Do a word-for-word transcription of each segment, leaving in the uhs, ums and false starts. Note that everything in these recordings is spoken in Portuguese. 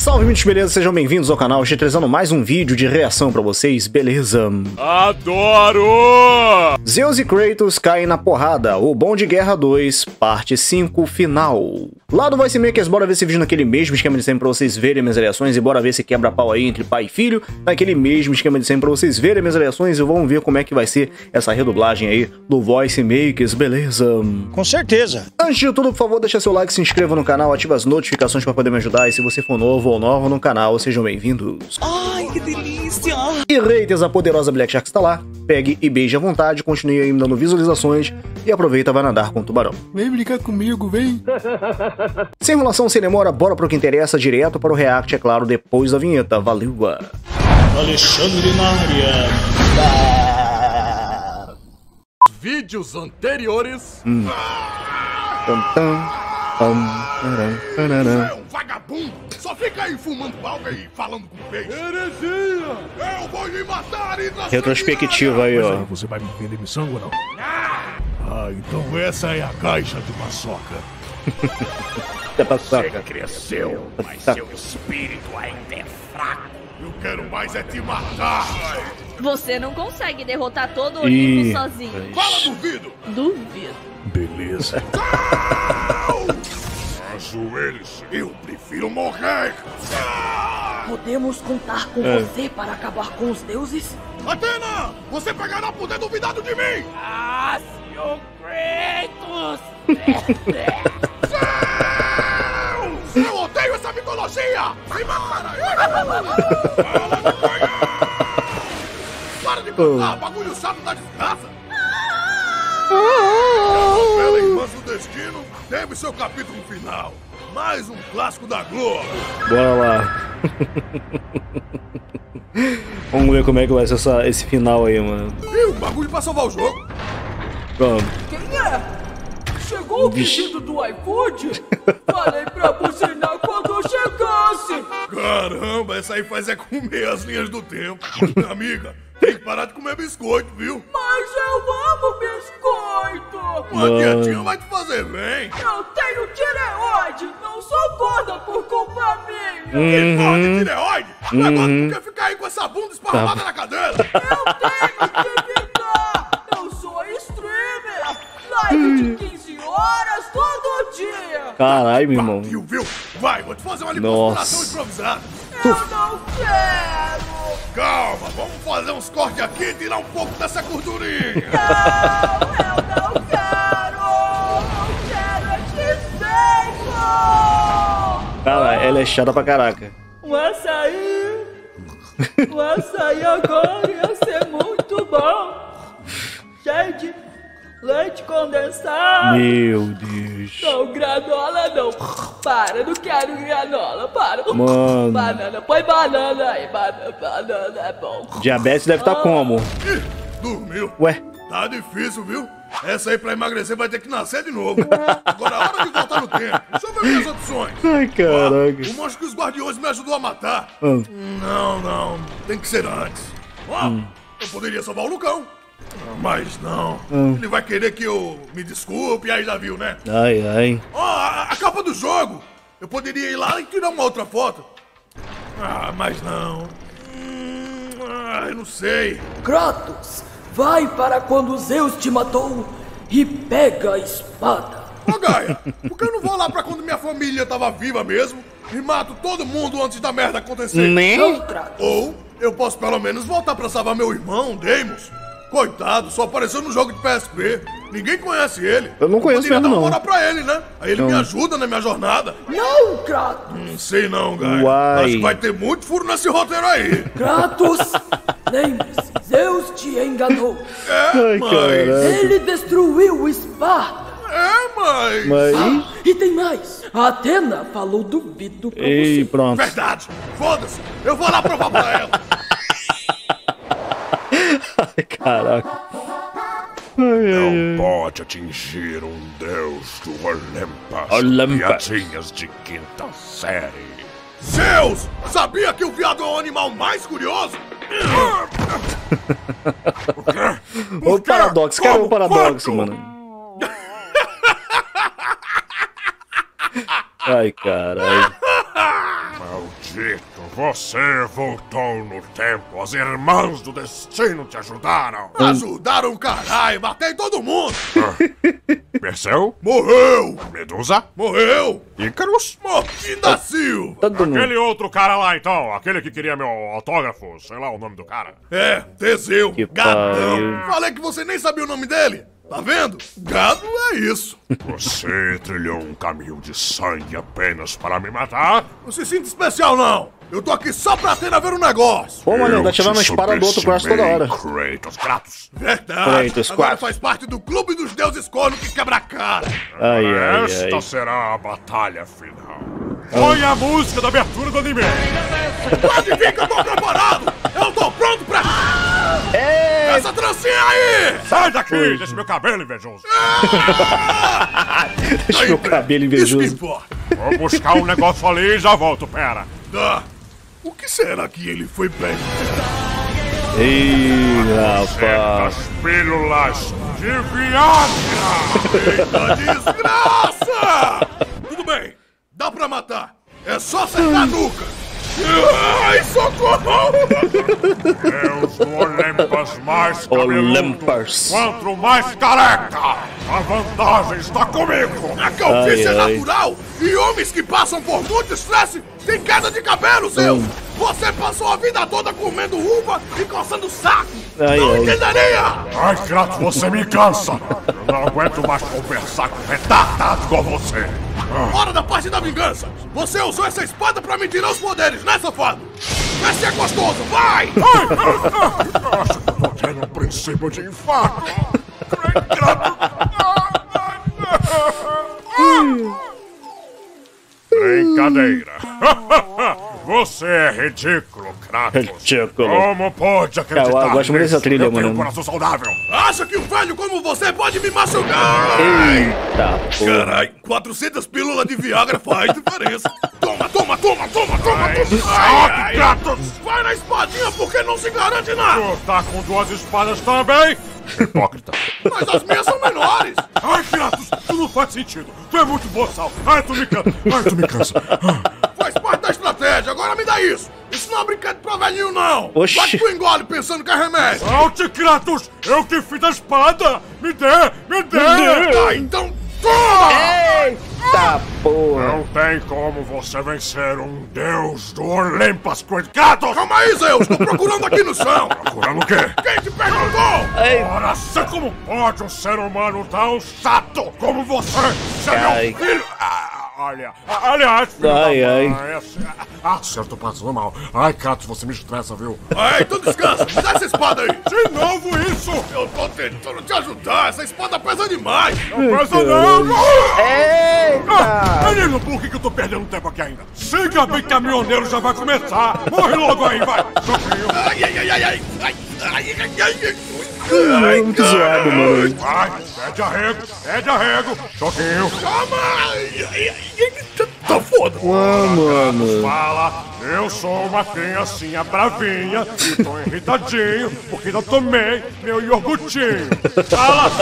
Salve, mitos, beleza? Sejam bem-vindos ao canal. Estou trazendo mais um vídeo de reação pra vocês, beleza? Adoro! Zeus e Kratos caem na porrada, o Bom de Guerra dois, parte cinco, final. Lá do Voice Makers, bora ver esse vídeo naquele mesmo esquema de sempre pra vocês verem minhas reações e bora ver se quebra pau aí entre pai e filho, naquele mesmo esquema de sempre pra vocês verem minhas reações e vamos ver como é que vai ser essa redublagem aí do Voice Makers, beleza? Com certeza. Antes de tudo, por favor, deixa seu like, se inscreva no canal, ativa as notificações pra poder me ajudar e se você for novo ou nova no canal, sejam bem-vindos. Ai, que delícia! E Reiters, a poderosa Black Shark está lá, pegue e beije à vontade, continue aí me dando visualizações e aproveita, vai nadar com o tubarão. Vem brincar comigo, vem! Sem enrolação, sem demora, bora pro que interessa, direto para o react, é claro, depois da vinheta. Valeu! Alexandre na área. Vídeos anteriores. Hum. Tam, tam, tam, taram, tararam. É um vagabundo! Só fica aí fumando alga e falando com peixe! Heresia! Eu vou lhe matar e transformar! Retrospectiva aí, ó. Você vai me vender miçango ou não? Ah, então essa é a caixa de paçoca. Da paçoca. Você cresceu, mas seu espírito ainda é fraco. Eu quero mais é te matar! Você não consegue derrotar todo o Olimpo Ih, sozinho. Fala, duvido! Duvido. Beleza. Ajoelhe-se! Eu prefiro morrer! Podemos contar com É. você para acabar com os deuses? Atena! Você pegará por ter duvidado de mim! Ah, senhor Kratos! Zeus! Eu odeio essa mitologia! Vai matar ele! Fala no canhão! Para de cantar, bagulho chato da desgraça! Essa bela Irmãs do Destino teve seu capítulo final. Mais um clássico da Globo. Bora lá. Vamos ver como é que vai ser essa, esse final aí, mano. Ih, o bagulho pra salvar o jogo. Vamos. Quem é? Chegou o pedido do iFood? Falei pra buzinar quando chegasse! Caramba, essa aí faz é comer as linhas do tempo. Amiga, tem que parar de comer biscoito, viu? Mas eu amo biscoito! Uma Mano. dietinha vai te fazer bem. Eu tenho tireoide! Não sou gorda por culpa minha! Que porra de tireoide? Agora tu quer ficar aí com essa bunda esparramada na cadeira? Eu tenho que ficar! Eu sou streamer! Live de quinze horas todo dia! Caralho, meu irmão. Viu, viu? Vai, vou te fazer uma Nossa. lipoaspiração improvisada. Eu não quero! Calma, vamos fazer uns cortes aqui e tirar um pouco dessa gordurinha. Não, eu não quero! Eu quero é X-Bacon! Caralho, ela é chata pra caraca. Um açaí! Um açaí agora ia ser muito bom! Cheio de leite condensado! Meu Deus. Não, granola não! Para, não quero granola, para! Mano. Banana, põe banana aí, banana, banana é bom! Diabetes deve estar como? Ih, dormiu. Ué? Tá difícil, viu? Essa aí pra emagrecer vai ter que nascer de novo. Agora é hora de voltar no tempo. Deixa eu ver minhas opções. Ai, Ó, caraca. o monstro que os guardiões me ajudou a matar. Ah. Não, não. Tem que ser antes. Ó, eu poderia salvar o Lucão. Mas não. Ele vai querer que eu me desculpe, aí já viu, né? Ai, ai. Ó, a, a capa do jogo. Eu poderia ir lá e tirar uma outra foto. Ah, mas não. Hum, ah, eu não sei. Kratos, vai para quando Zeus te matou e pega a espada! Ô, Gaia, por que eu não vou lá pra quando minha família tava viva mesmo e mato todo mundo antes da merda acontecer? Nem? Não, Kratos! Ou eu posso pelo menos voltar pra salvar meu irmão, Deimos. Coitado, só apareceu no jogo de P S P. Ninguém conhece ele. Eu não conheço poderia mesmo, dar uma não. moral pra ele, né? Aí ele me ajuda na minha jornada. Não, Kratos! Não sei não, Gaia. Uai. Acho que vai ter muito furo nesse roteiro aí. Kratos! Lembre-se, Zeus te enganou! É, Ai, mas... caralho. Ele destruiu Esparta! É, mas... Mas. E tem mais! A Atena falou duvido pra Ei, você! pronto. Verdade. Foda-se. Eu vou lá provar pra ela. Ai, caraca. Ai, ai, Não pode atingir um deus do Olimpas. Olimpas. Piadinhas de quinta série. Zeus! Sabia que o viado é o animal mais curioso? Ô, paradoxo, cara, é um paradoxo, mano. Ai, caralho. Maldito, você voltou no tempo. As irmãs do destino te ajudaram. Ajudaram o caralho, matei todo mundo. Perseu? Morreu. Medusa? Morreu. Ícaros? Morte da Silva. Todo mundo. Aquele outro cara lá, então. Aquele que queria meu autógrafo. Sei lá o nome do cara. É, Teseu. Que Gadão. pariu. Falei que você nem sabia o nome dele. Tá vendo? Gado é isso. Você trilhou um caminho de sangue apenas para me matar? Não se sinta especial, não. Eu tô aqui só pra ter a ver um negócio. Pô, mano, tá Eu tirando a te espada do outro Kratos toda hora. subestimei, Kratos. Kratos. Verdade. Kratos, Agora quatro. faz parte do clube dos deuses corno que quebra a cara. Ai, ai, Esta ai. será a batalha final. Põe a música da abertura do anime. Pode vir que eu tô preparado. Eu tô pronto pra... É. Essa trancinha aí. Sai daqui, deixa meu cabelo invejoso. Deixa meu cabelo Isso que invejoso. importa. Vou buscar um negócio ali e já volto, pera. Tá. O que será que ele foi bem? Ih, As rapaz. pílulas de Viagra. Eita desgraça! Tudo bem, dá pra matar. É só acertar a nuca. Ai, socorro! Deus do Olimpas mais cabeludo. Olympus. Quanto mais careca, a vantagem está comigo. A calvície Ai, é ai. natural e homens que passam por muito estresse têm queda de cabelo, seu! Hum. Você passou a vida toda comendo uva e coçando o saco! Ai, não ai. entenderia! Ai, Kratos, você me cansa. Eu não aguento mais conversar com retardado igual você. Hora da parte da vingança! Você usou essa espada pra me tirar os poderes, né, safado? Vai ser gostoso, vai! Acho que eu tô tendo um princípio de infarto. Brincadeira. Você é ridículo, Kratos. Ridículo. Como pode acreditar Cara, eu gosto muito dessa nisso? trilha, eu tenho mano. um coração saudável. Acha que um velho como você pode me machucar? Eita, porra. Carai, quatrocentas pílulas de Viagra faz diferença. Toma, toma, toma, toma, toma, Ai, toma. choque, Kratos. Vai na espadinha porque não se garante nada. Tu tá com duas espadas também? Hipócrita. Mas as minhas são menores. Ai, Kratos, tu não faz sentido. Tu é muito boçal. Ai, tu me cansa. Ai, tu me cansa. Faz parte da estratégia, agora me dá isso. Isso não é brinquedo pra velhinho, não. Oxi. Vai que tu engole pensando que é remédio. Salte, Kratos. Eu que fiz a espada. Me dê, me dê. Ah, então toma! Eita, porra. Não tem como você vencer um deus do Olimpas, Kratos. Calma aí, Zeus, tô procurando aqui no chão. Procurando o quê? Quem te perguntou? Ei. Ora, sei como pode um ser humano tão chato como você ser Ai. meu filho? Ah, olha, ah, aliás, filho Ai, da ai. mãe, assim, ah, certo, passando mal. Ai, Kratos, você me estressa, viu? Ei, então descansa, me dá essa espada aí. De novo isso! Eu tô tentando te ajudar, essa espada pesa demais. Não pesa não! Eita. Ah, menino, por que, que eu tô perdendo tempo aqui ainda? Siga bem, caminhoneiro já vai começar! Morre logo aí, vai! Choquinho! Ai, ai, ai, ai, ai, ai, ai, ai, ai, ai. Ai, muito zoado, mano. Vai, pede arrego, pede arrego! Choquinho! Calma! Ai, ai, ai, tá- tá foda. Ah, mano. Fala, eu sou uma criancinha bravinha e tô irritadinho porque não tomei meu iogurtinho. Fala,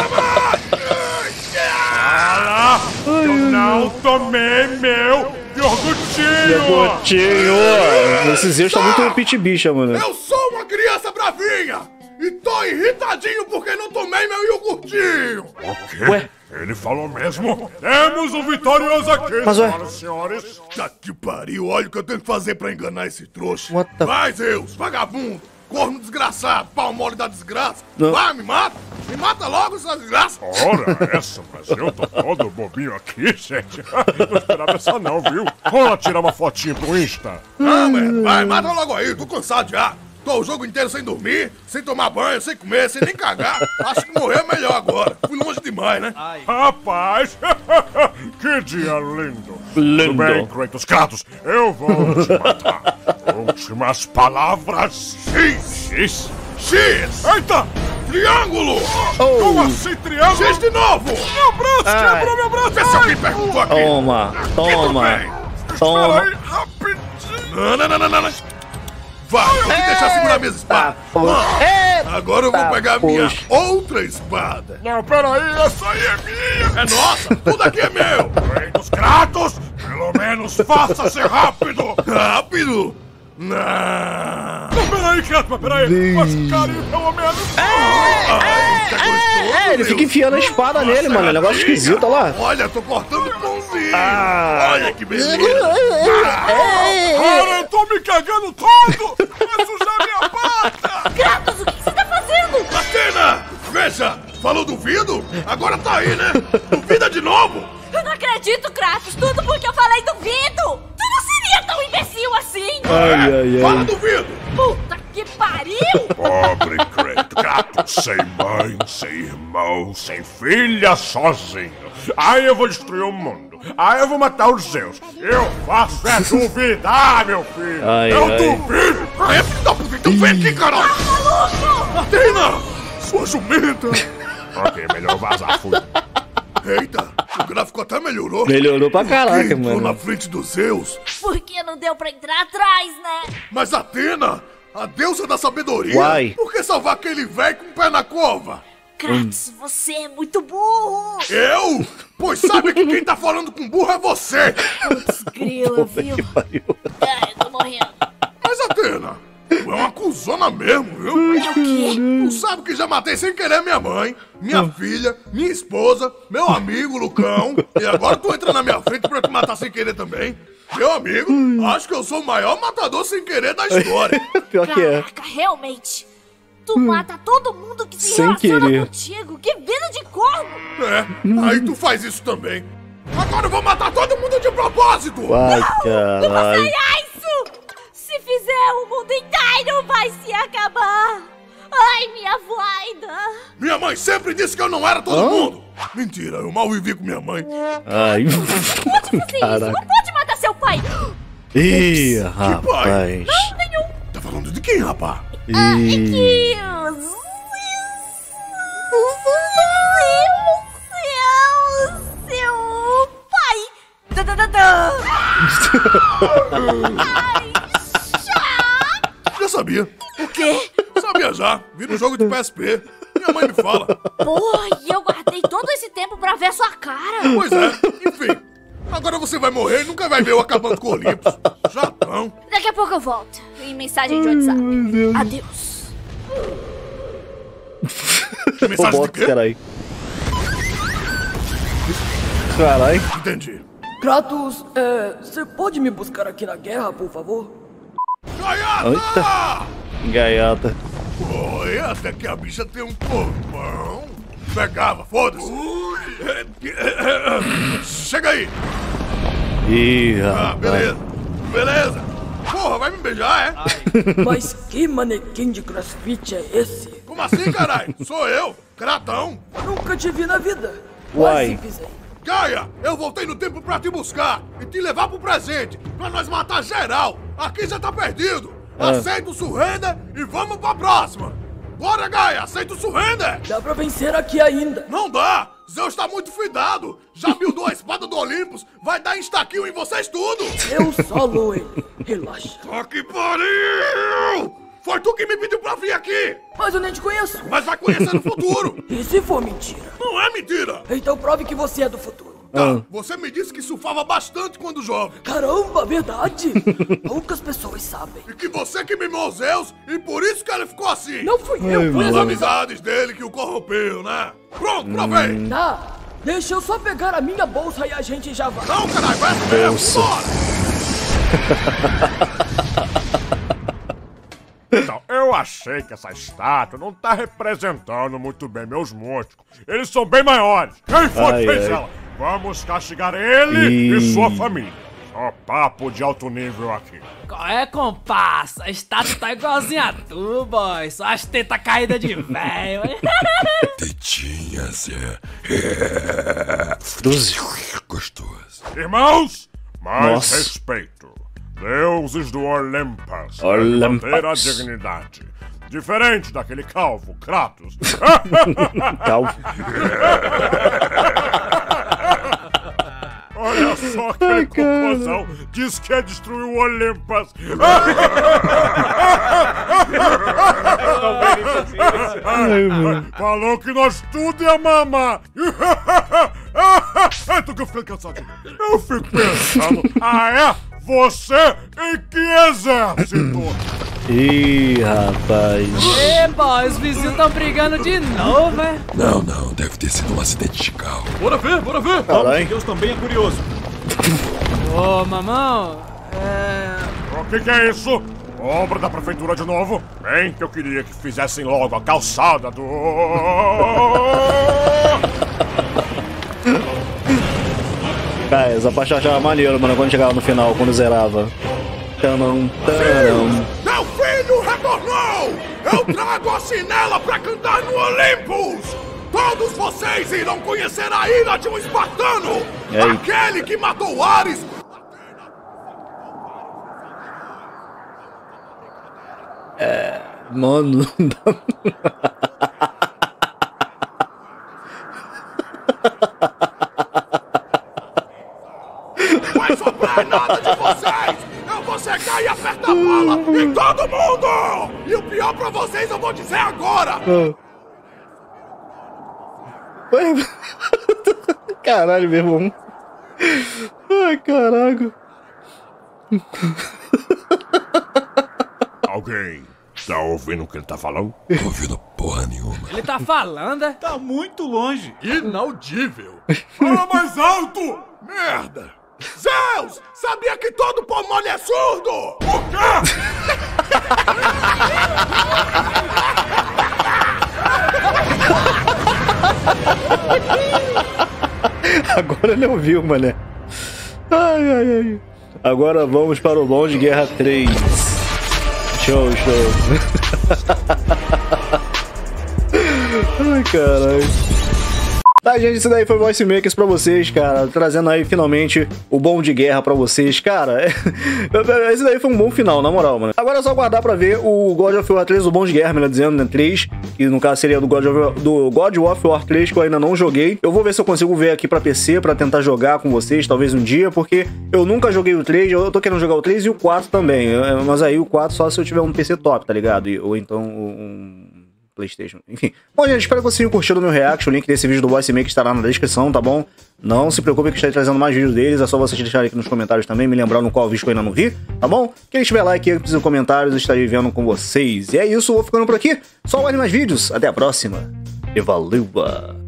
fala, eu não tomei meu iogurtinho. Gotinho. Esse Zeus tá muito pit bicha, mano. Eu sou uma criança bravinha e tô irritadinho porque não tomei meu iogurtinho. O quê? Ué? Ele falou mesmo? Temos um vitorioso aqui, Mas ué? senhoras e senhores. Tá que pariu, olha o que eu tenho que fazer pra enganar esse trouxa. What the- Vai, Zeus, vagabundo, corno desgraçado, pau mole da desgraça. Não. Vai, me mata, me mata logo essa desgraça. Ora, essa, mas eu tô todo bobinho aqui, gente. Não esperava essa não, viu? Vamos lá tirar uma fotinha pro Insta. Não, mano, vai, mata logo aí, tô cansado já. Tô o jogo inteiro sem dormir, sem tomar banho, sem comer, sem nem cagar. Acho que morrer é melhor agora. Fui longe demais, né? Rapaz, que dia lindo. Lindo. Tudo bem, Kratos? Kratos, eu vou te matar. Últimas palavras. X. X. X, Eita! triângulo, Como assim, triângulo? X de novo. Meu braço, Ai. quebrou meu braço. Vê se alguém perguntou aqui. Toma, toma, Espera toma. aí, rapidinho. Não, não, não, não, não, não. Vai, vou me deixar segurar minhas espadas. Ah, agora eu vou pegar a minha outra espada. Não, peraí, essa aí é minha. É nossa, tudo aqui é meu. Rei dos Kratos, pelo menos faça ser rápido. Rápido? Não. Não, peraí, Kratos, mas peraí. Faz carinho, pelo menos. É, ele fica enfiando a espada nele, mano. É um negócio esquisito, olha lá. Olha, tô cortando pãozinho. Ah. Olha que beleza. Cara, eu tô me cagando todo. Vai sujar minha pata. Kratos, o que você tá fazendo? Atena, veja, falou duvido? Agora tá aí, né? Duvida de novo? Eu não acredito, Kratos. Tudo porque eu falei duvido. Tu não seria tão imbecil assim. Ai, ai, Fala ai. duvido. Puta que pariu. Pobre Kratos, sem mãe, sem irmão, sem filha, sozinho. Aí eu vou destruir o mundo. Aí eu vou matar os Zeus. Eu faço é duvidar, meu filho. Ai, eu ai. Duvido. Ah, é filho da puta, então vem aqui, caralho. Atena, sua jumenta. Ok, melhor vazar, fui. Eita, o gráfico até melhorou. Melhorou pra caraca, Quem entrou na mano. frente dos Zeus? Porque não deu pra entrar atrás, né? Mas Atena, a deusa da sabedoria, Uai. por que salvar aquele velho com o pé na cova? Kratos, você é muito burro. Eu? Pois sabe que quem tá falando com burro é você. Putz, grila, viu? Que pariu. Ai, eu tô morrendo. Mas Atena, tu é uma cuzona mesmo, viu? É o quê? Tu sabe que já matei sem querer minha mãe, minha filha, minha esposa, meu amigo Lucão, e agora tu entra na minha frente pra te matar sem querer também. Meu amigo, acho que eu sou o maior matador sem querer da história. Pior que é. Caraca, realmente. Tu mata todo mundo que se Sem relaciona querer. contigo. Que vida de corno. É, aí tu faz isso também. Agora eu vou matar todo mundo de propósito! Vai, Não caralho. faça isso! Se fizer, o mundo inteiro vai se acabar. Ai, minha voida. Minha mãe sempre disse que eu não era todo Hã? mundo! Mentira, eu mal vivi com minha mãe. Ai. Pode fazer isso. Caraca. Não pode matar seu pai. Ih, rapaz. Não, nenhum. Tá falando de quem, rapá? Ah, é Ih. que... Seu... Seu pai. Da, da, da, da. Ai, chato. Já sabia. O quê? Sabia já. Vi no jogo de P S P. Minha mãe me fala. Porra, e eu guardei todo esse tempo pra ver sua cara. Pois é, enfim. Agora você vai morrer e nunca vai ver eu acabando com o Olympus. Jatão. Daqui a pouco eu volto. Em mensagem de WhatsApp. Adeus. Que mensagem de Robots, quê? caralho. Caralho. Entendi. Kratos, é, você pode me buscar aqui na guerra, por favor? Gaiata! Gaiata. Oi, até que a bicha tem um corpão. Pegava, foda-se. Chega aí. Ih, Ah, rapaz. beleza. Beleza. Porra, vai me beijar, é? Mas que manequim de crossfit é esse? Como assim, caralho? Sou eu, Kratão. Nunca te vi na vida. Uai. Quase pisei. Gaia, eu voltei no tempo pra te buscar e te levar pro presente, pra nós matar geral. Aqui já tá perdido. Ah. Aceita o surrender e vamos pra próxima. Bora, Gaia, aceita o surrender. Dá pra vencer aqui ainda. Não dá. Zeus tá muito fidado. Já buildou a espada do Olympus. Vai dar instakill em vocês tudo. Eu solo ele. Relaxa. Tá que pariu! Foi tu que me pediu pra vir aqui. Mas eu nem te conheço. Mas vai conhecer no futuro. E se for mentira? Não é mentira. Então prove que você é do futuro. Tá, você me disse que surfava bastante quando jovem. Caramba, verdade? Poucas pessoas sabem. E que você que mimou os Zeus e por isso que ele ficou assim. Não fui eu, Ai, foi As as mano. amizades. amizades dele que o corrompeu, né? Pronto, provei. Tá, deixa eu só pegar a minha bolsa e a gente já vai. Não, caralho, vai assim mesmo. Bolsa. Bora. Então, eu achei que essa estátua não tá representando muito bem meus músculos. Eles são bem maiores. Quem foi Ai, que fez ai. ela? Vamos castigar ele Ih. e sua família. Só papo de alto nível aqui. Qual é, comparsa? A estátua tá igualzinha a tu, boy. Só as tetas caídas de velho. Tetinhas, é. Doze. Gostoso. Irmãos, mais Nossa. respeito. Deuses do Olympus. Olympus. Manter a dignidade. Diferente daquele calvo, Kratos. Calvo. Olha só aquele Ai, cara. cocôzão disse que ia destruir o Olympus. Ai, mano. Falou que nós tudo ia mamar. Eu tô ficando cansado. Eu fico pensando. Ah, é? Você em que exército? Ih, rapaz. Eba, os vizinhos estão brigando de novo, é? Não, não, deve ter sido um acidente de carro. Bora ver, bora ver. Caralho. Deus também é curioso. Ô, mamão, é... O que que é isso? Obra da prefeitura de novo? Bem que eu queria que fizessem logo a calçada do... Cara, essa parte eu achava maneiro, mano, quando chegava no final, quando zerava. Tanam, tanam. Meu filho retornou! Eu trago a chinela pra cantar no Olympus! Todos vocês irão conhecer a ira de um espartano! Ei. Aquele que matou Ares! Mano, não dá. Vai sobrar nada de vocês! Eu vou chegar e apertar a bala em todo mundo! E o pior pra vocês eu vou dizer agora! Caralho, meu irmão. Ai, caralho. Alguém tá ouvindo o que ele tá falando? Tô ouvindo porra nenhuma. ele tá falando, é? Tá muito longe. Inaudível! Fala mais alto! Merda! Zeus! Sabia que todo pão mole é surdo! O quê? Agora ele ouviu, mané. Ai, ai, ai. Agora vamos para o Bom de Guerra três. Show, show. Ai, caralho. Tá, gente, isso daí foi o Voice Makers pra vocês, cara. Trazendo aí, finalmente, o Bom de Guerra pra vocês. Cara, esse daí foi um bom final, na moral, mano. Agora é só aguardar pra ver o God of War três, o Bom de Guerra, melhor dizendo, né, três. Que no caso seria do God of War, do God of War três, que eu ainda não joguei. Eu vou ver se eu consigo ver aqui pra P C, pra tentar jogar com vocês, talvez um dia, porque eu nunca joguei o três, eu tô querendo jogar o três e o quatro também. Mas aí o quatro só se eu tiver um P C top, tá ligado? E, ou então um... PlayStation, enfim. Bom, gente, espero que vocês tenham curtido o meu react. O link desse vídeo do Voice Maker estará na descrição, tá bom? Não se preocupe que eu estarei trazendo mais vídeos deles. É só vocês deixarem aqui nos comentários também, me lembrando qual vídeo que eu ainda não vi, tá bom? Quem tiver like aqui nos comentários, eu estarei vendo com vocês. E é isso, vou ficando por aqui. Só olhem mais vídeos. Até a próxima. E valeu!